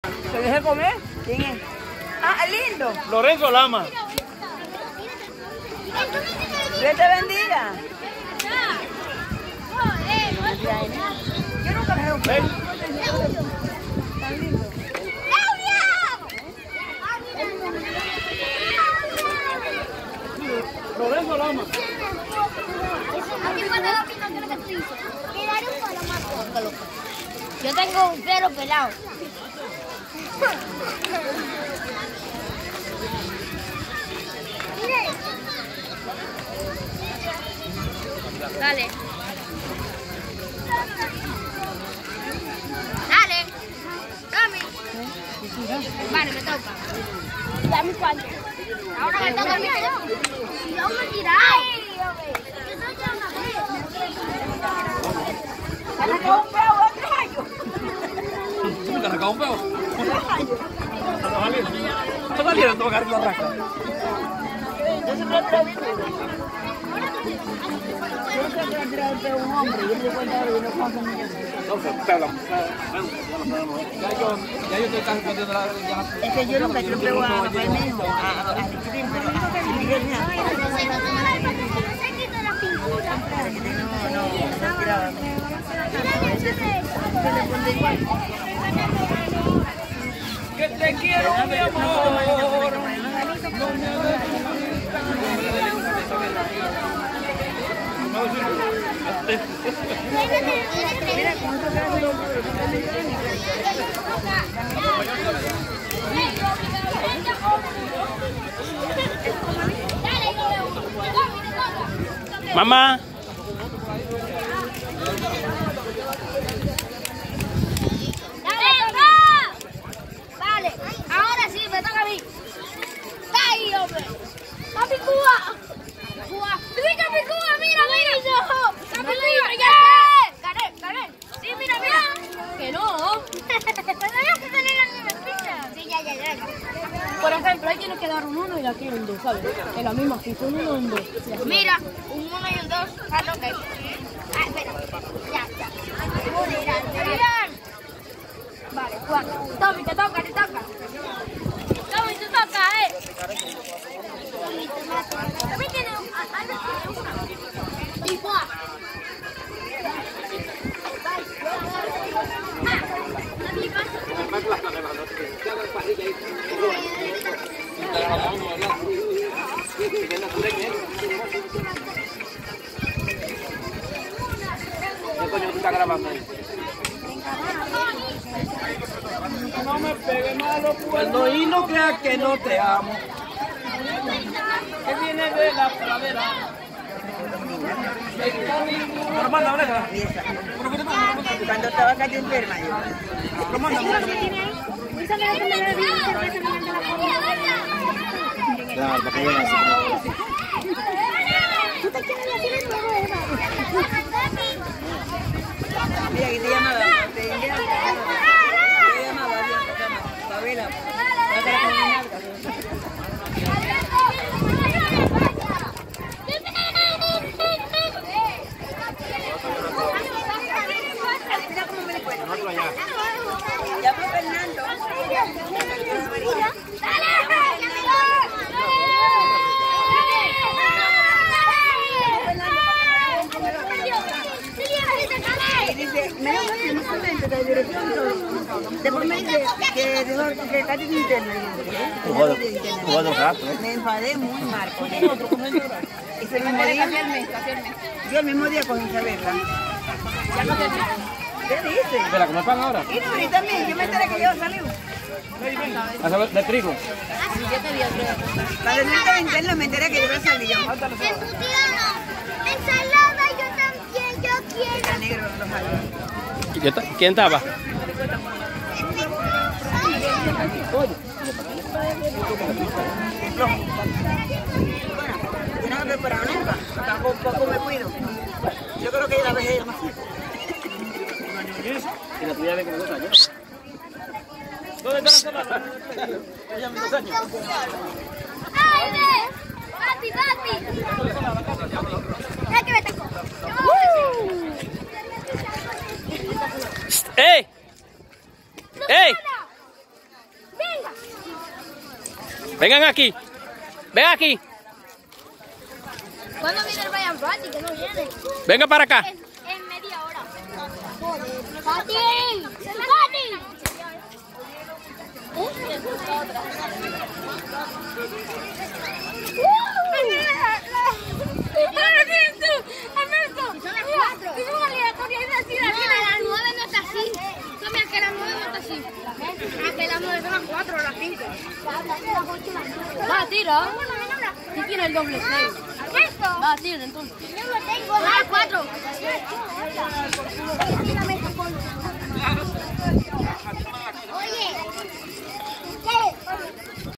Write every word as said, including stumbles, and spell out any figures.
¿Se deje comer? ¿Quién es? Ah, lindo. Lorenzo Lama. Dios te bendiga. Yo nunca me veo. Ven. Tan lindo. Lorenzo Lama. Yo tengo un pelo pelado. Dale. Dale. Dame. Vale, me toca. Dame cuánto. Ahora me toca a mí. Yo me tiré. ¿Has sacado un peo de tres años? ¿Te has sacado un peo? ¿Está saliendo a agarrar la rasca? Yo siempre he tirado bien duro. Yo nunca he tirado el peo a un hombre. Yo me di cuenta de que no pasa ni eso. No sé, te hablamos. Ya yo, ya yo estoy casi perdiendo la... Es que yo nunca he tirado peo a Rafael Mejo, a Riquitín, pero a Miguel Mía. No, no, no tiraba. Que te quiero, mi amor. Mira, con eso que lo Mamá. Vale, ahora sí, me toca a mí. ¡Ay, hombre! ¡Papi Cuba! ¡Cuba! ¡Mira, Papi Cuba! ¡Mira, mira! ¡Papi Cuba! ¡Ya! ¡Gané, gané! ¡Sí, mira, mira! ¡Que no! ¡Tenemos que tener las mismas fichas! Sí, ya, ya, ya. Por ejemplo, ahí tienes que dar un uno y aquí un dos, ¿sabes? Es la misma ficha, un uno y un dos. Mira, un uno y un dos. Ah, no, ok. Ah, espera. Ya, ya. Mira. Vale, cuatro. Tommy, te toca, te toca. Tommy, te toca, eh. También tiene una. Y cuatro. ¿Qué coño tú estás grabando ahí? No me pegue malo, cuerno, y no creas que no te amo. Que viene de la pradera. Romana, ahora cuando estaba acá yo enferma yo. Romana, claro, para que vean así. Mira, que te llamaba, te llamaba, Pavela. Ya fue Fernando. Y dice, me lo voy inmediatamente de la dirección. Después me dice que dejó que casi de interno. Me enfadé muy mal con él. Ese mismo día, yo el mismo día cogí a verla. ¿Qué dice? ¿De la comer pan ahora? Y no, y también, yo me enteré que yo salí. ¿De trigo? Cuando no estaba interno me enteré que yo había salido. Ensalada, yo también, yo quiero. Está negro los jalos. ¿Quién estaba? Bueno, yo no me he preparado nunca, tampoco me cuido. Yo creo que la vejez es más. ¿Y la tuya de como dos años? ¿Dónde está la semana? Ella me dos años. ¡Ay, ve! ¡Papi, papi! ¡Ay, que me tocó! ¡Ey! ¡Ey! Vengan aquí. Ven aquí. ¿Cuándo viene el Brian Patti? Que no viene. Venga para acá. En, en media hora. ¡Pati! ¡Pati! La nueve no está así. Mira que la nueve no está así. Ah, que la nueve son las cuatro o las cinco. Va, tira. ¿Quién tiene el doble seis? ¿Esto? Va, tira entonces. Yo lo tengo. Ah, cuatro.